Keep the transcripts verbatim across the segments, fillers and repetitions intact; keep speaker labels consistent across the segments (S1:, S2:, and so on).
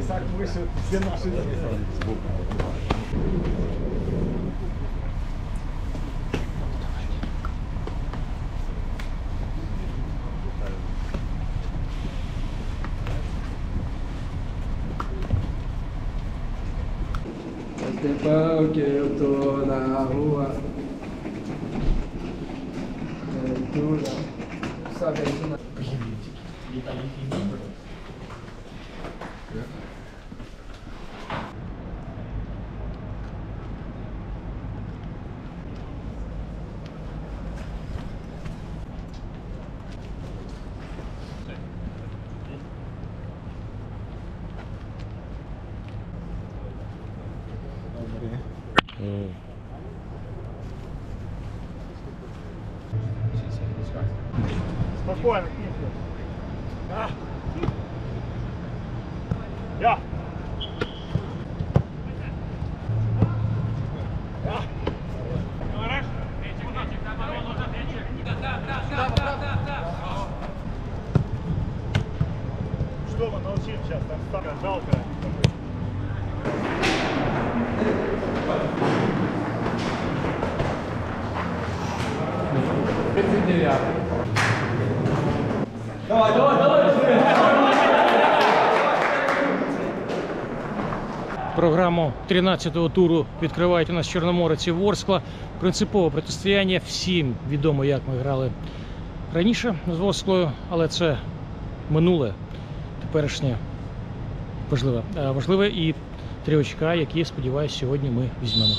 S1: Исаак вышел, все наши сбоку.
S2: Pas que toda la rua. Toda. Sabe isso na.
S1: Спокойно, а. Я. Я. Что мы научим сейчас? Там старая жалко.
S2: тридцать девятый.
S1: Давай, давай, давай!
S3: Программу тринадцятого туру відкривають у нас чорноморець і Ворскла. Принципове протистояння. Всім відомо, як ми грали раніше з Ворсклою, але це минуле, теперішнє важливе. Важливе і три очка, які, сподіваюся, сьогодні ми візьмемо.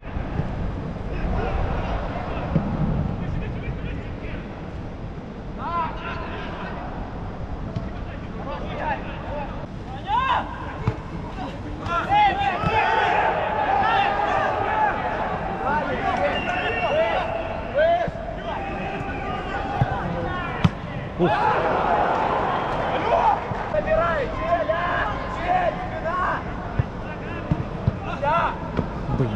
S3: Ух. Блин.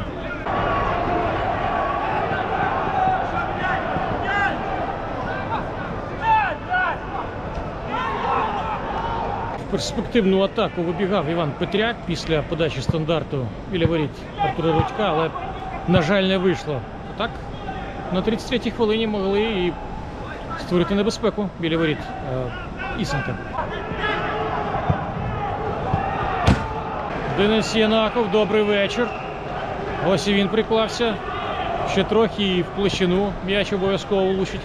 S3: В перспективну атаку вибігав Іван Петряк після подачі стандарту біля воріт Артура Рудька, але, на жаль, не вийшло. А так, на тридцять третій хвилині могли і створити небезпеку біля воріт е, Ісенка. Денис Янаков, добрий вечір. Ось і він приклався. Ще трохи і в площину м'яч обов'язково влучить.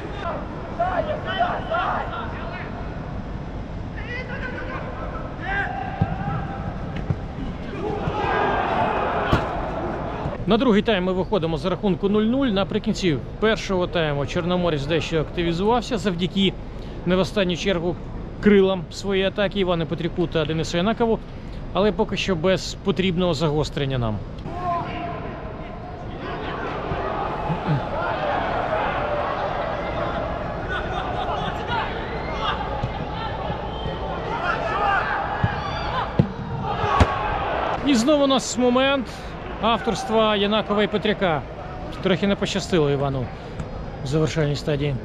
S3: На другий тайм ми виходимо за рахунку нуль нуль. Наприкінці першого тайму Чорноморець дещо активізувався завдяки, не в останню чергу, крилам своєї атаки Івану Петряку та Денису Янакову, але поки що без потрібного загострення нам. І знову у нас момент авторства Янакова і Петряка. Трохи не пощастило Івану в завершальній стадії.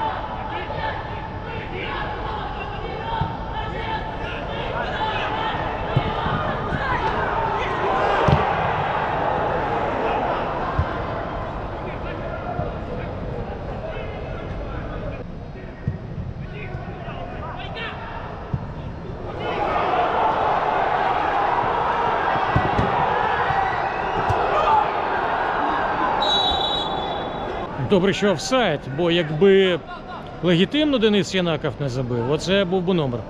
S3: Добре, що офсайд, бо якби легітимно Денис Янаков не забив, оце був би номер.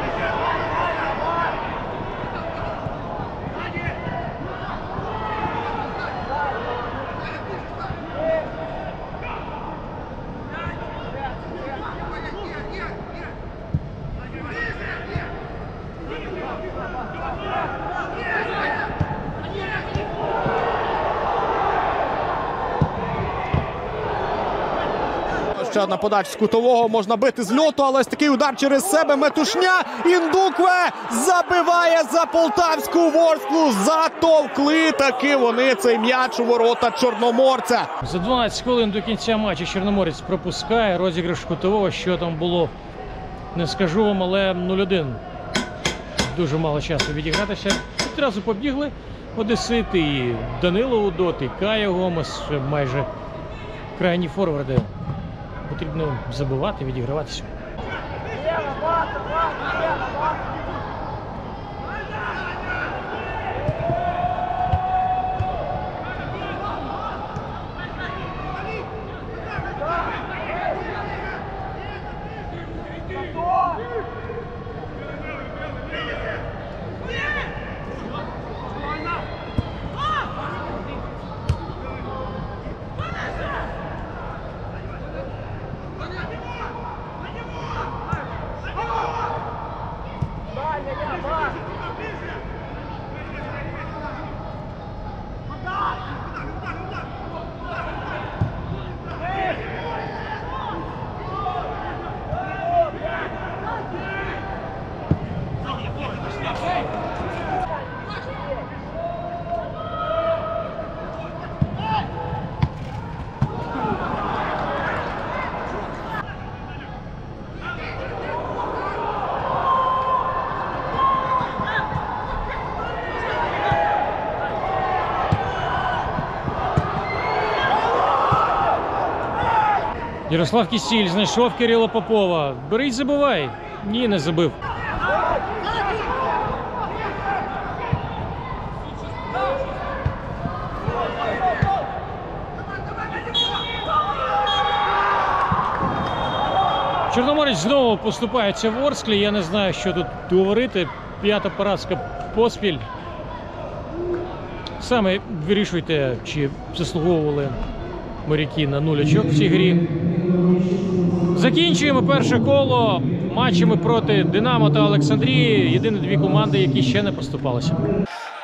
S4: Ще одна подача з кутового, можна бити з льоту, але ось такий удар через себе, метушня, Індукве забиває за полтавську Ворсклу, затовкли таки вони цей м'яч у ворота Чорноморця.
S3: За дванадцять хвилин до кінця матчу Чорноморець пропускає розіграш кутового, що там було, не скажу вам, але нуль один. дуже мало часу відігратися. Одразу побігли одесити, і Данило Удот, і Кая Гомес, майже крайні форварди. Потрібно забивати, відіграватися. Ярослав Кісіль знайшов Кирила Попова. Бери й забивай. Ні, не забив. Чорноморець знову поступається в Ворсклі. Я не знаю, що тут говорити. П'ята поразка поспіль. Саме вирішуйте, чи заслуговували моряки на нуль очок в цій грі. Закінчуємо перше коло матчами проти Динамо та Олександрії. Єдині дві команди, які ще не поступалися.